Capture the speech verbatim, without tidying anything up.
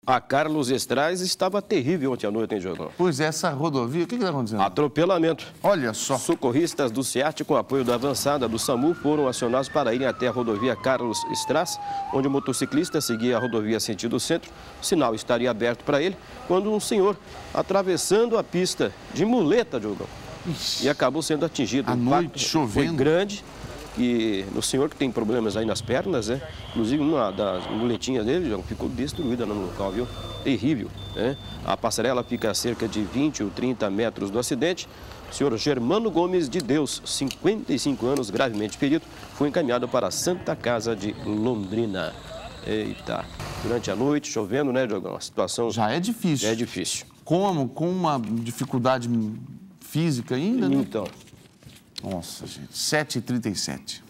A Carlos Estrais estava terrível ontem à noite, hein, Diogão? Pois é, essa rodovia, o que está acontecendo? Atropelamento. Olha só. Socorristas do SEAT, com apoio da avançada do SAMU, foram acionados para irem até a rodovia Carlos Estrais, onde o motociclista seguia a rodovia sentido centro. O sinal estaria aberto para ele, quando um senhor, atravessando a pista de muleta, Diogão, e acabou sendo atingido. À noite, chovendo. Foi grande. E o senhor que tem problemas aí nas pernas, né? Inclusive uma das muletinhas dele já ficou destruída no local, viu? Terrível, né? A passarela fica a cerca de vinte ou trinta metros do acidente. O senhor Germano Gomes de Deus, cinquenta e cinco anos, gravemente ferido, foi encaminhado para a Santa Casa de Londrina. Eita, durante a noite, chovendo, né, Diogão? A situação... Já é difícil. Já é difícil. Como? Com uma dificuldade física ainda, né? Então... Nossa, gente, sete e trinta e sete.